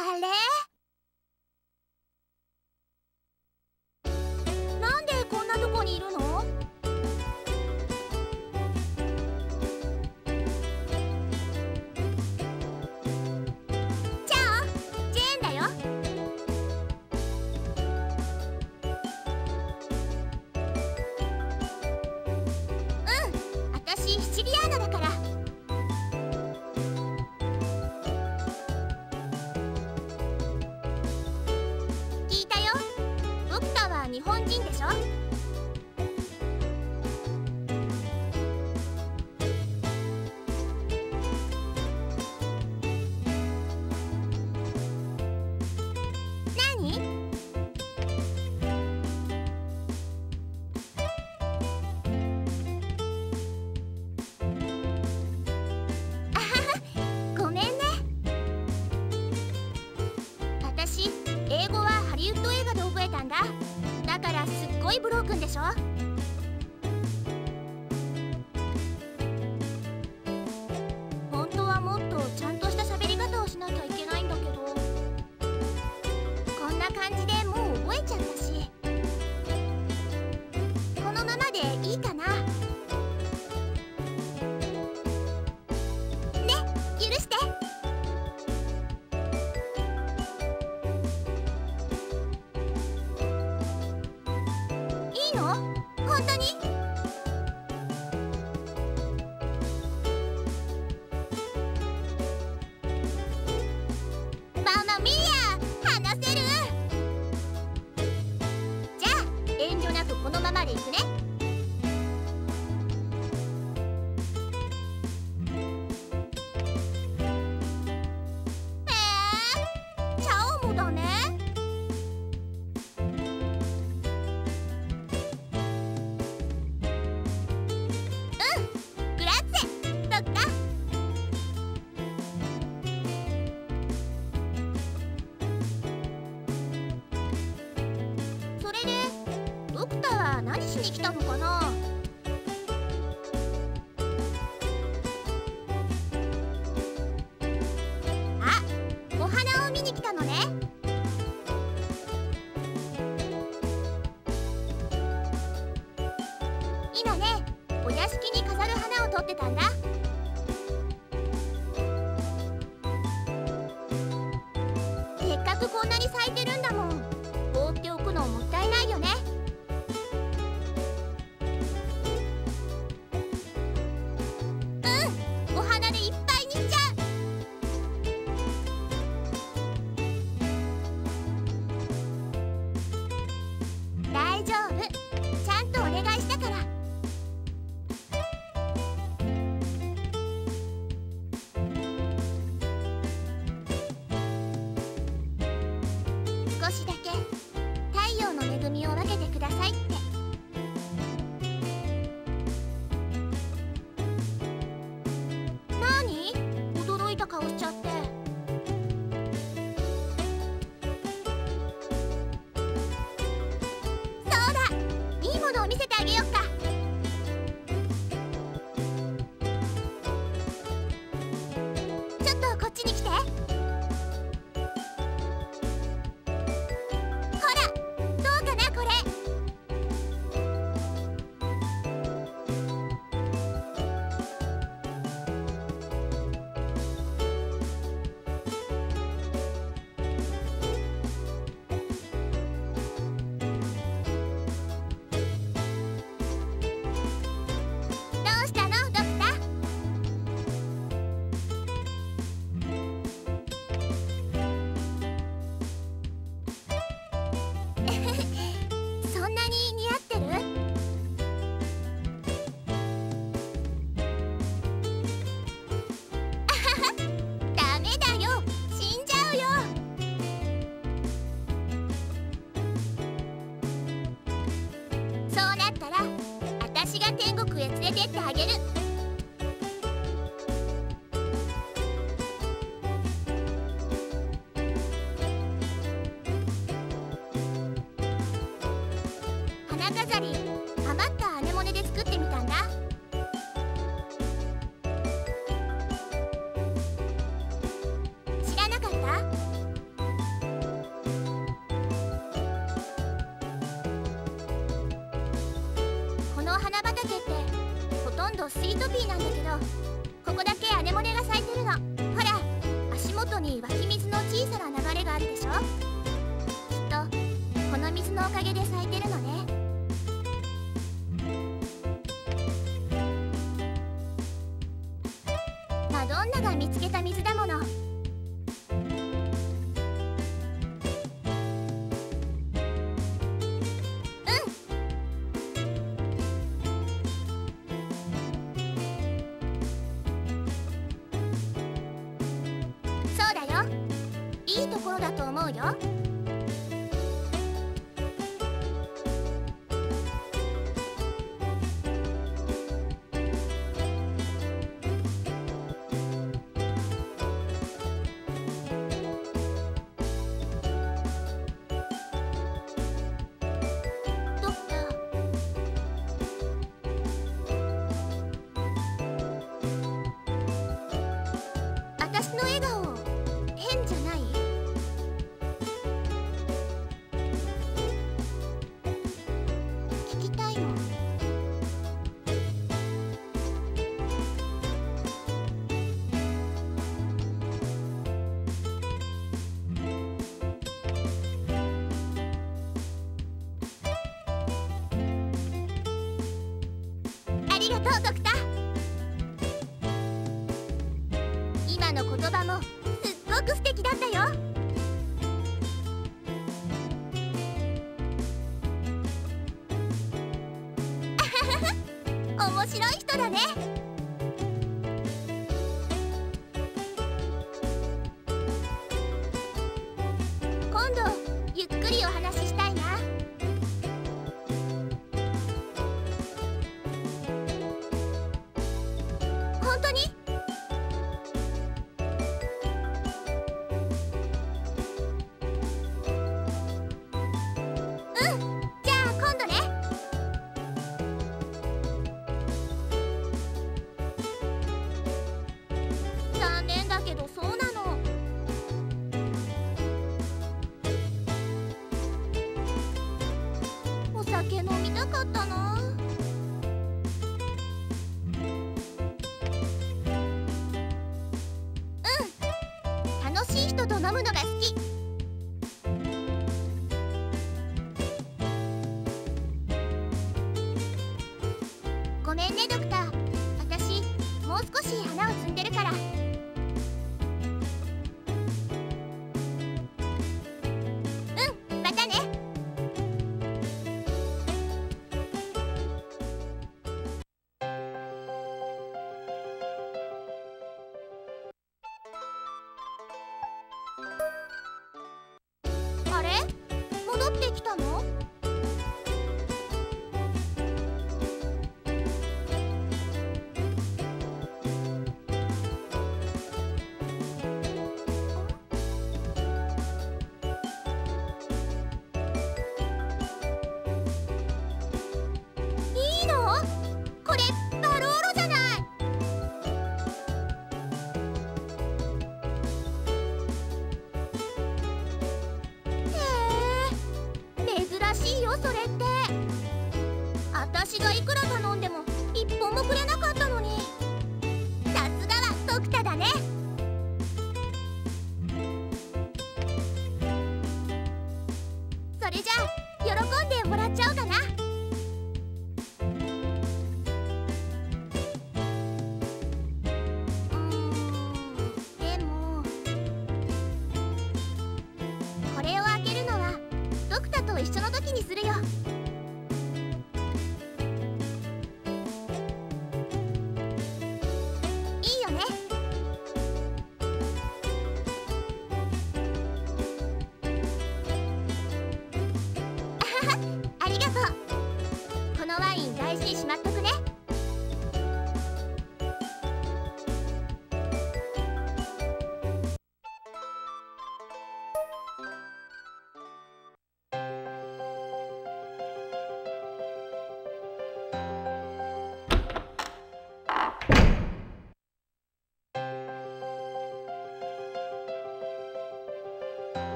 あれ、なんでこんなとこにいるの？じゃあジェーンだよ。私シチリアーナだから。聞いたよ。ドクターは日本人でしょ？何？あはは、ごめんね。私、英語はハリウッド映画で覚えたんだ。だからすっごいブロークンでしょ？本当はもっとちゃんとした喋り方をしなきゃいけないんだけど、こんな感じでもう覚えちゃったし、このままでいいかな。ね、許して。いいの？本当に？ママミア、話せる？じゃあ遠慮なくこのままでいくね。チャオもだね。グラッツェ、ドクター。それでドクターは何しに来たのかな？あ、お花を見に来たのね。今ね、お屋敷に飾る花を取ってたんだ。せっかくこんなに咲いてるんだもん。放っておくのもったいないよね。お花でいっぱいにしちゃう。大丈夫、ちゃんとお願いしたから。少しだけ太陽の恵みを分けてくださいって。なに？驚いた顔しちゃって。そうだ、いいものを見せてあげよっか。ちょっとこっちに来て。ほら、どうかなこれ。どうしたのドクター？そんなに似合ってる？あはは、ダメだよ、死んじゃうよ。そうなったら私が天国へ連れてってあげる。花飾り、余ったアネモネで作ってみたんだ。知らなかった？ 畑ってほとんどスイートピーなんだけど、ここだけアネモネが咲いてるの。ほら、足元に湧き水の小さな流れがあるでしょ。きっとこの水のおかげで咲いてるのね。マドンナが見つけた水だもの。そうだよ。いいところだと思うよ。ドクター、私の笑顔変じゃない？聞きたいの。ありがとう、ドクター。今の言葉もすっごく素敵だったよ。面白い人だね。今度ゆっくりお話ししたいな。本当に？うん、じゃあ今度ね。残念だけどそうなの。お酒飲みたかったな。うん、楽しい人と飲むのが好き。ごめんね、ドクター。私もう少し花を摘んでるから。うん、またね。あれ？戻ってきたの？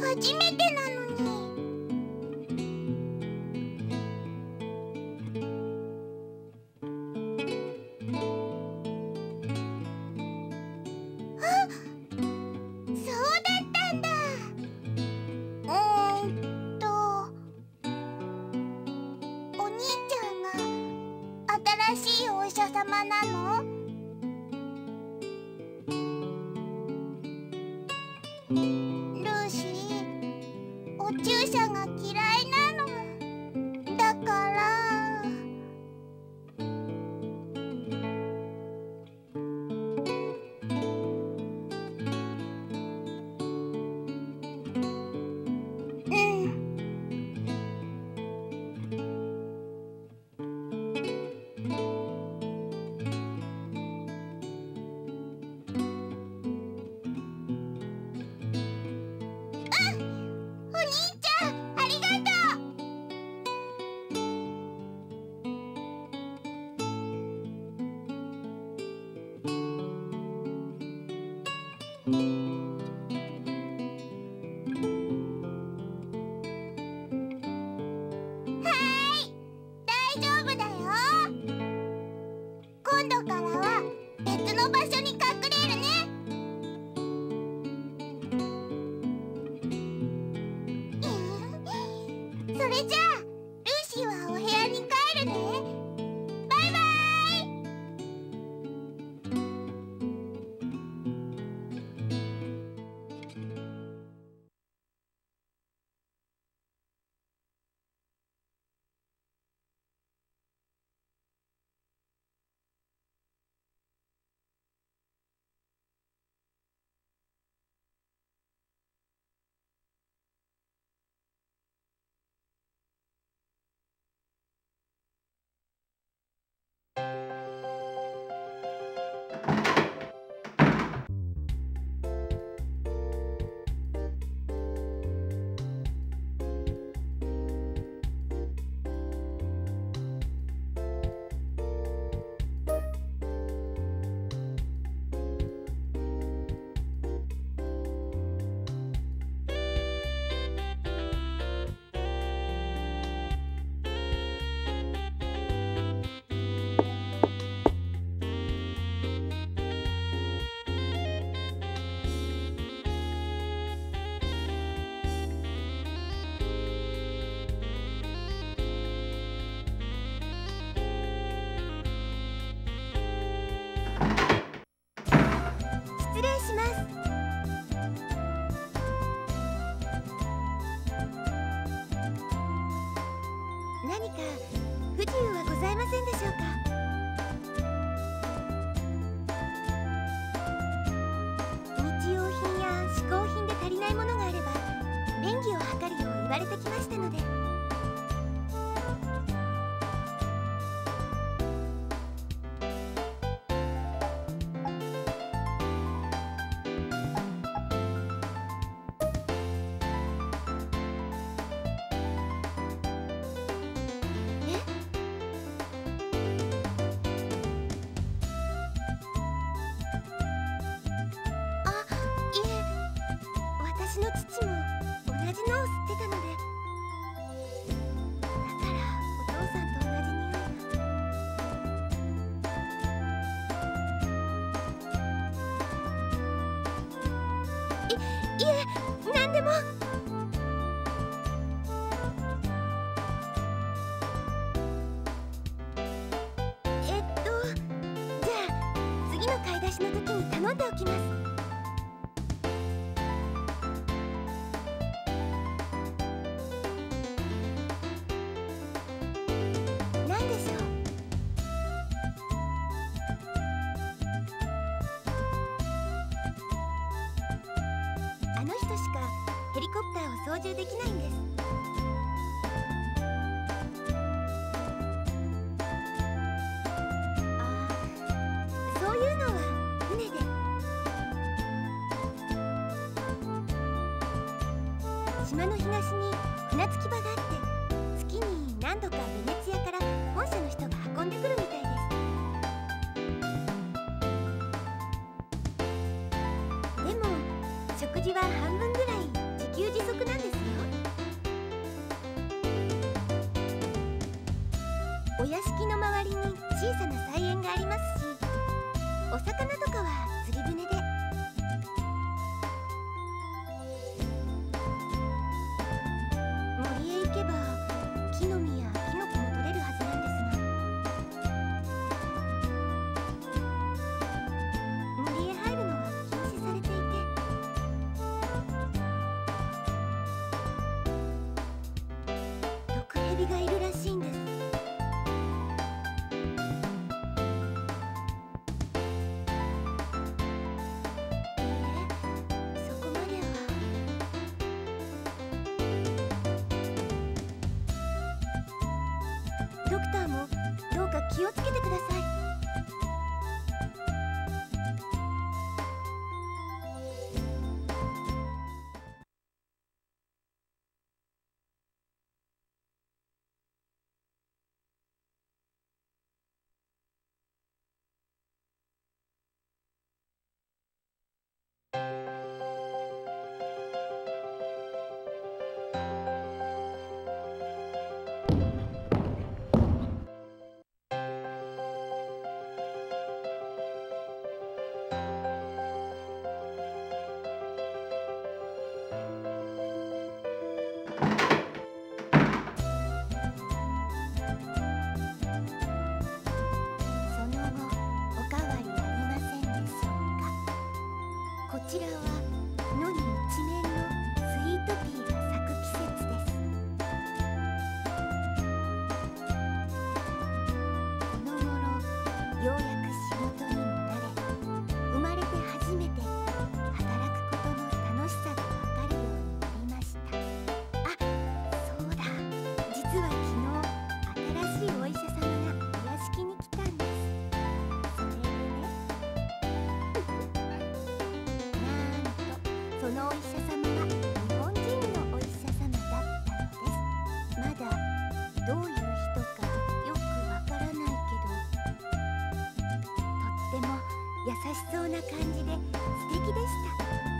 初めてなのに。あ、そうだったんだ。お兄ちゃんが新しいお医者様なの？ルーシー、お注射が嫌いなの。だから。うん。お兄ちゃん、ありがとう。はーい、大丈夫だよ。今度からは別の場所に隠れるね。それじゃあ、ルーシーはお部屋に帰るね。バイバイ。失礼します。何か不自由はございませんでしょうか？日用品や嗜好品で足りないものがあれば便宜を図るよう言われてきましたので。私の父も同じのを吸ってたので、だからお父さんと同じ匂いが。いえ、何でも。じゃあ次の買い出しの時に頼んでおきます。あの人しかヘリコプターを操縦できないんです。そういうのは船で。島の東に船着き場があって、月に何度かベネツィアから本社の人が運んでくるみたいです。でも食事は半分ぐらい自給自足がいるらしいんです。そこまでは。ドクターもどうか気をつけてください。こちらは野に一面のスイートピーが咲く季節です。この頃ようやく仕事にも慣れ、生まれて初めて働くことの楽しさがわかるようになりました。あ、そうだ、実は昨日新しいお医者様がお屋敷に来たんです。それでね、そのお医者様は日本人のお医者様だったのです。まだどういう人かよくわからないけど、とっても優しそうな感じで素敵でした。